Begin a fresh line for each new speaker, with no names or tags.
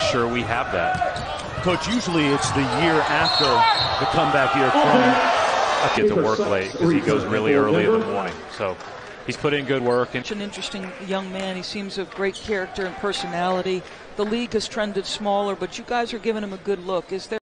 sure we have that.
Coach, usually it's the year after the comeback year from
Get to work late because he goes really early in the morning. So he's put in good work. And
an interesting young man. He seems of great character and personality. The league has trended smaller, but you guys are giving him a good look. Is there